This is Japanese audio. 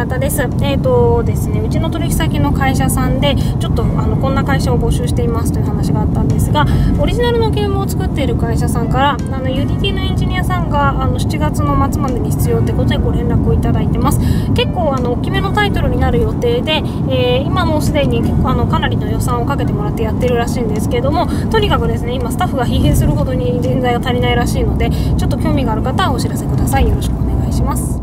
方です。ですね、うちの取引先の会社さんでちょっとこんな会社を募集していますという話があったんですが、オリジナルのゲームを作っている会社さんからユニティのエンジニアさんが7月の末までに必要ということでご連絡をいただいてます。結構大きめのタイトルになる予定で、今もうすでに結構かなりの予算をかけてもらってやってるらしいんですけども、とにかくですね、今スタッフが疲弊するほどに人材が足りないらしいので、ちょっと興味がある方はお知らせください。よろしくお願いします。